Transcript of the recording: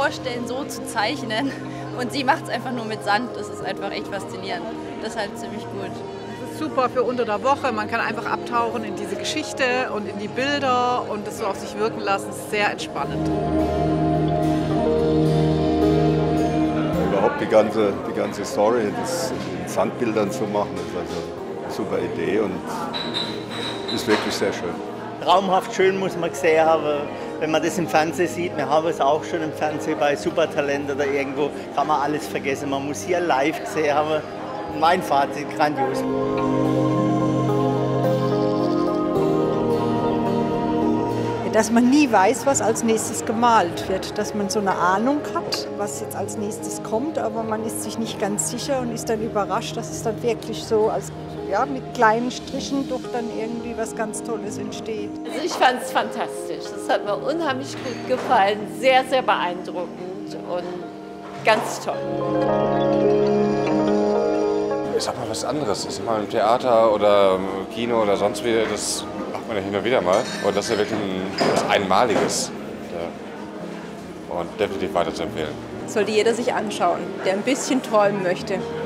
vorstellen, so zu zeichnen. Und sie macht es einfach nur mit Sand. Das ist einfach echt faszinierend. Das ist halt ziemlich gut. Das ist super für unter der Woche. Man kann einfach abtauchen in diese Geschichte und in die Bilder und das so auf sich wirken lassen. Das ist sehr entspannend. Überhaupt die ganze Story, das in Sandbildern zu machen, ist also eine super Idee und ist wirklich sehr schön. Traumhaft schön muss man gesehen haben, wenn man das im Fernsehen sieht. Wir haben es auch schon im Fernsehen bei Supertalent oder irgendwo, kann man alles vergessen. Man muss hier live gesehen haben. Mein Fazit, grandios. Dass man nie weiß, was als nächstes gemalt wird. Dass man so eine Ahnung hat, was jetzt als nächstes kommt, aber man ist sich nicht ganz sicher und ist dann überrascht, dass es dann wirklich so als, ja, mit kleinen Strichen doch dann irgendwie was ganz Tolles entsteht. Also ich fand es fantastisch. Es hat mir unheimlich gut gefallen, sehr, sehr beeindruckend und ganz toll. Ich sag mal was anderes. Ich sag mal im Theater oder im Kino oder sonst wie, das macht man ja hin und wieder mal. Und das ist ja wirklich was Einmaliges. Ja. Und definitiv weiter zu empfehlen. Sollte jeder sich anschauen, der ein bisschen träumen möchte.